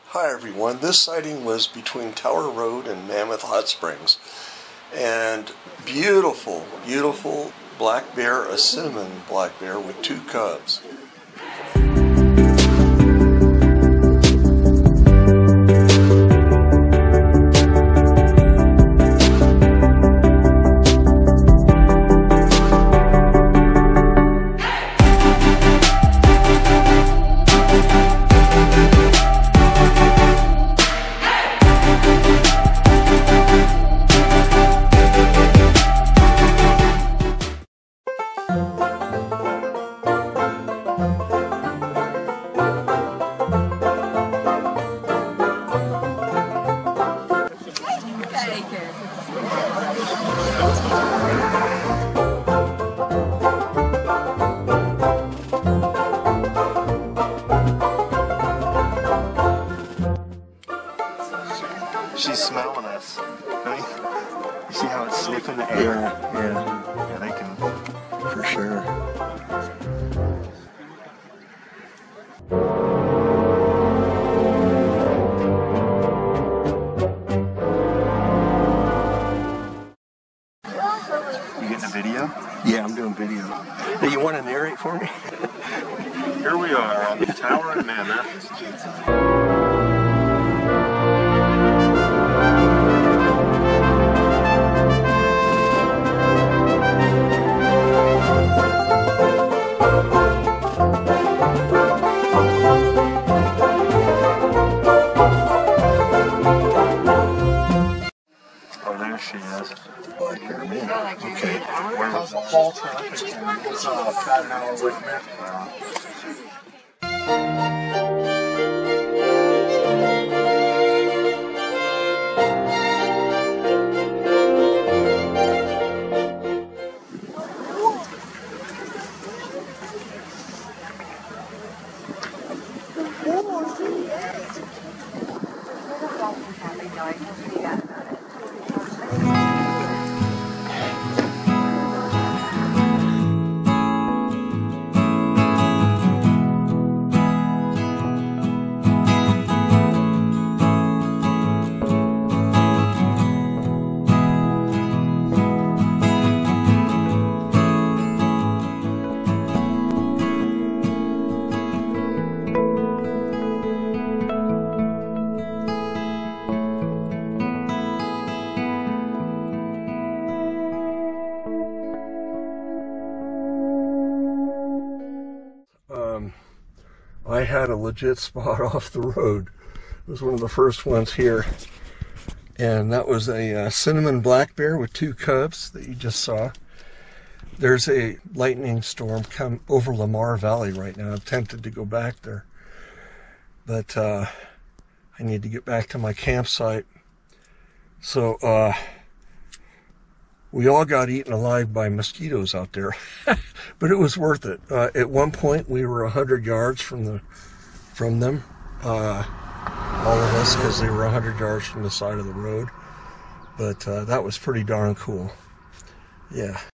Hi everyone, this sighting was between Tower Road and Mammoth Hot Springs, and beautiful, beautiful black bear, a cinnamon black bear with 2 cubs. She's smelling us. Right? You see how it's sniffing the air? Yeah, they can. For sure. You getting a video? Yeah, I'm doing video. Do you want to narrate for me? Here we are on the Tower of Mammoth. Oh, there she is. Okay. Where was the whole truck? It's about an hour with me. I had a legit spot off the road. It was one of the first ones here. And that was a cinnamon black bear with 2 cubs that you just saw. There's a lightning storm come over Lamar Valley right now. I'm tempted to go back there. But I need to get back to my campsite. So we all got eaten alive by mosquitoes out there. But it was worth it. At one point we were 100 yards from them, all of us, because they were 100 yards from the side of the road. But that was pretty darn cool. Yeah.